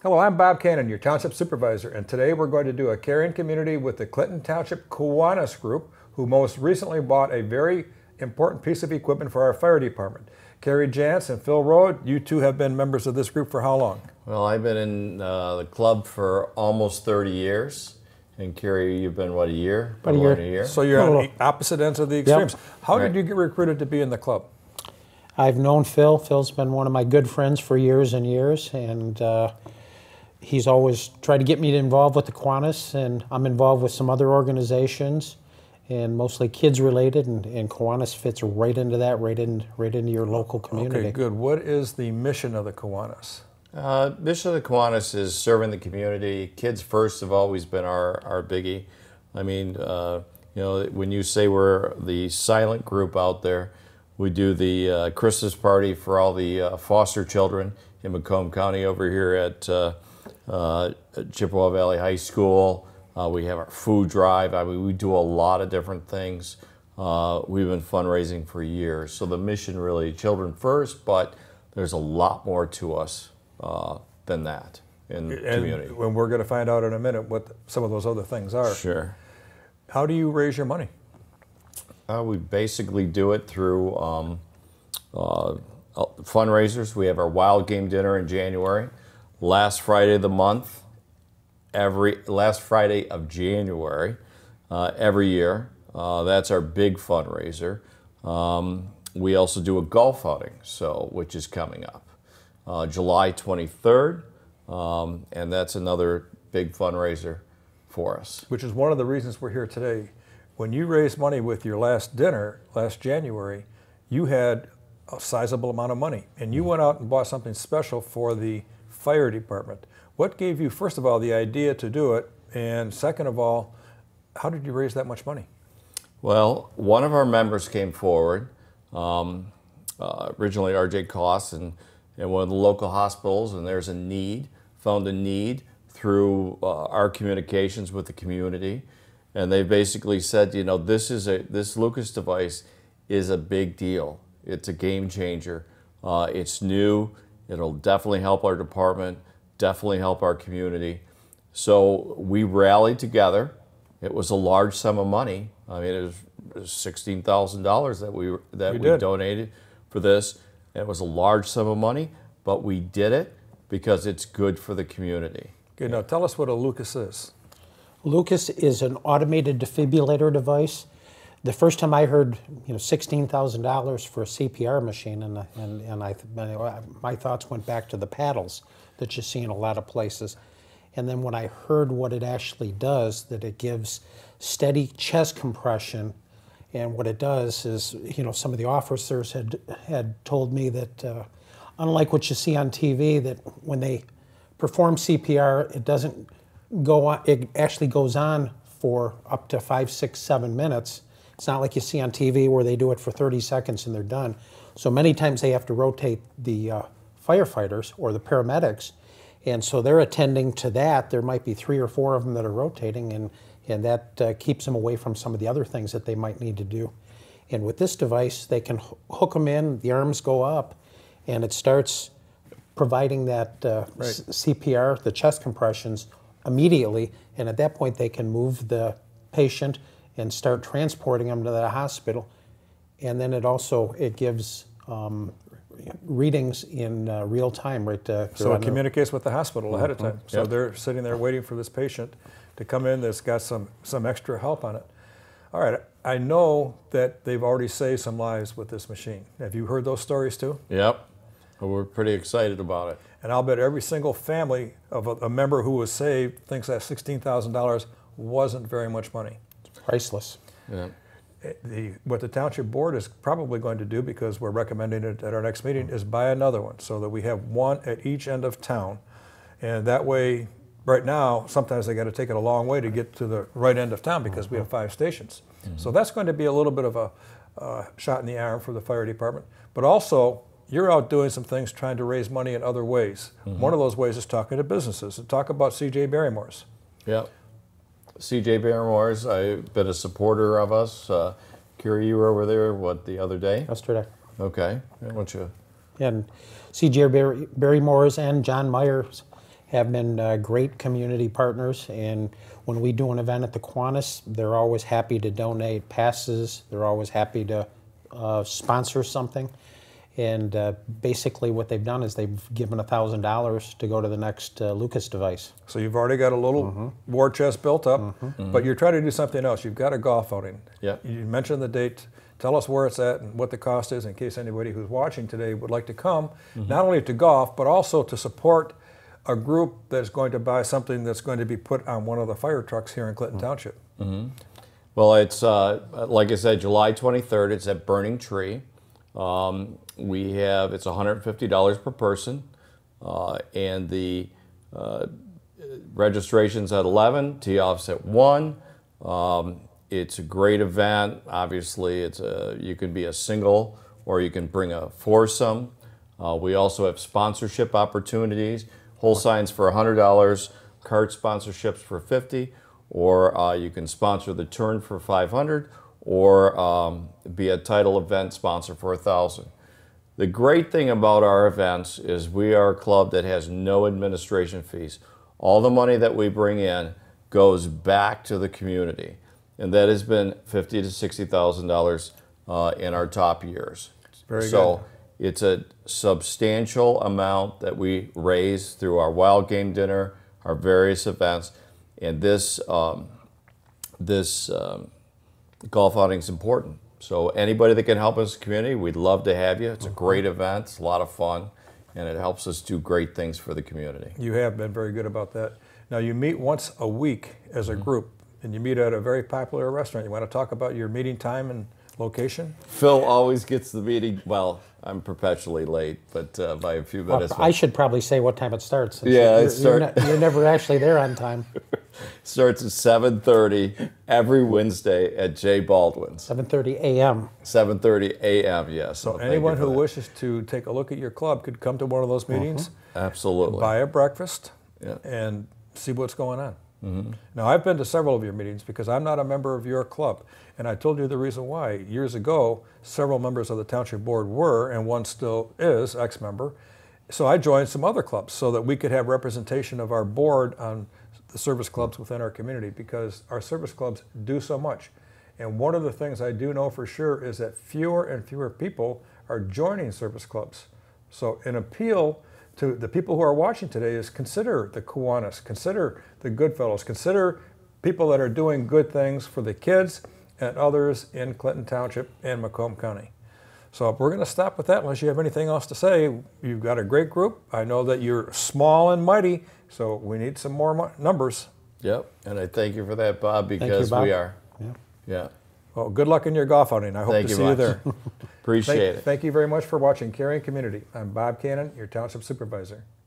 Hello, I'm Bob Cannon, your Township Supervisor, and today we're going to do a caring community with the Clinton Township Kiwanis Group, who most recently bought a very important piece of equipment for our fire department. Kerry Jantz and Phil Rode, you two have been members of this group for how long? Well, I've been in the club for almost 30 years. And Kerry, you've been, what, a year? About a year. So you're on the opposite ends of the extremes. Yep. How did you get recruited to be in the club? I've known Phil. Phil's been one of my good friends for years and years, and he's always tried to get me involved with the Kiwanis, and I'm involved with some other organizations, and mostly kids related, and Kiwanis fits right into that, right into your local community. Okay, good. What is the mission of the Kiwanis? Mission of the Kiwanis is serving the community. Kids first have always been our biggie. I mean, you know, when you say we're the silent group out there, we do the Christmas party for all the foster children in Macomb County over here at Chippewa Valley High School. We have our food drive. I mean, we do a lot of different things. We've been fundraising for years. So the mission really, children first, but there's a lot more to us than that in the community. And we're going to find out in a minute what some of those other things are. Sure. How do you raise your money? We basically do it through fundraisers. We have our Wild Game Dinner in January. Last Friday of the month, last Friday of January, every year. That's our big fundraiser. We also do a golf outing, which is coming up. July 23rd, and that's another big fundraiser for us. Which is one of the reasons we're here today. When you raised money with your last dinner last January, you had a sizable amount of money, and you went out and bought something special for the fire department. What gave you, first of all, the idea to do it, and second of all, how did you raise that much money? Well, one of our members came forward, originally R.J. Koss, and one of the local hospitals, and there's a need, found a need through our communications with the community, and they basically said, you know, this Lucas device is a big deal. It's a game changer. It's new. It'll definitely help our department, definitely help our community. So we rallied together. It was a large sum of money. I mean, it was $16,000 that we donated for this. It was a large sum of money, but we did it because it's good for the community. Okay, now tell us what a Lucas is. Lucas is an automated defibrillator device. The first time I heard, you know, $16,000 for a CPR machine, and my thoughts went back to the paddles that you see in a lot of places. And then when I heard what it actually does, that it gives steady chest compression, and what it does is, you know, some of the officers had told me that unlike what you see on TV, that when they perform CPR, it doesn't go on, it actually goes on for up to 5, 6, 7 minutes. It's not like you see on TV where they do it for 30 seconds and they're done. So many times they have to rotate the firefighters or the paramedics, and so they're attending to that. There might be 3 or 4 of them that are rotating, and that keeps them away from some of the other things that they might need to do. And with this device, they can hook them in, the arms go up, and it starts providing that CPR, the chest compressions, immediately, and at that point they can move the patient and start transporting them to the hospital. And then it gives readings in real time, right? So it communicates with the hospital ahead of time. So they're sitting there waiting for this patient to come in that's got some extra help on it. All right, I know that they've already saved some lives with this machine. Have you heard those stories too? Yep, we're pretty excited about it. And I'll bet every single family of a member who was saved thinks that $16,000 wasn't very much money. It's priceless. Yeah. What the township board is probably going to do, because we're recommending it at our next meeting, is buy another one so that we have one at each end of town. And that way, right now, sometimes they got to take it a long way to get to the right end of town because we have 5 stations. So that's going to be a little bit of a shot in the arm for the fire department. But also, you're out doing some things trying to raise money in other ways. One of those ways is talking to businesses. And talk about C.J. Barrymore's. Yep. C.J. Barrymore's, I've been a supporter of us. Kerry, you were over there, what, the other day? Yesterday. Okay. Why don't you? And C.J. Barrymore's and John Myers have been great community partners, and when we do an event at the Kiwanis, they're always happy to donate passes. They're always happy to sponsor something. And basically what they've done is they've given $1,000 to go to the next Lucas device. So you've already got a little war chest built up, but you're trying to do something else. You've got a golf outing. Yeah. You mentioned the date. Tell us where it's at and what the cost is in case anybody who's watching today would like to come, not only to golf, but also to support a group that's going to buy something that's going to be put on one of the fire trucks here in Clinton Township. Well, it's, like I said, July 23rd. It's at Burning Tree. It's $150 per person, and the registration's at 11, tee-off's at 1. It's a great event. Obviously, you can be a single or you can bring a foursome. We also have sponsorship opportunities. Whole signs for $100, cart sponsorships for $50, or you can sponsor the turn for $500, or be a title event sponsor for $1,000. The great thing about our events is we are a club that has no administration fees. All the money that we bring in goes back to the community, and that has been $50,000 to $60,000 in our top years. Very so good. It's a substantial amount that we raise through our wild game dinner, our various events, and this golf outing is important. So anybody that can help us in the community, we'd love to have you. It's a great event. It's a lot of fun, and it helps us do great things for the community. You have been very good about that. Now, you meet once a week as a group, and you meet at a very popular restaurant. You want to talk about your meeting time and location? Phil always gets the meeting. Well, I'm perpetually late, but by a few minutes. I should probably say what time it starts. Since Yeah, you're never actually there on time. Starts at 7:30 every Wednesday at J. Baldwin's. 7:30 a.m. 7:30 a.m. Yes. So anyone who wishes to take a look at your club could come to one of those meetings, Absolutely. buy a breakfast, Yeah. and see what's going on. Now, I've been to several of your meetings because I'm not a member of your club, and I told you the reason why. Years ago, several members of the township board were, and one still is, ex-member. So I joined some other clubs so that we could have representation of our board on the service clubs within our community, because our service clubs do so much. And one of the things I do know for sure is that fewer and fewer people are joining service clubs. So an appeal to the people who are watching today is consider the Kiwanis, consider the Goodfellows, consider people that are doing good things for the kids and others in Clinton Township and Macomb County. So we're going to stop with that unless you have anything else to say. You've got a great group. I know that you're small and mighty, so we need some more numbers. Yep, and I thank you for that, Bob, because Bob. we are. Yeah. Yeah. Well, good luck in your golf outing. I hope Thank to you see you much. there. Appreciate it. Thank you very much for watching Caring Community. I'm Bob Cannon, your Township Supervisor.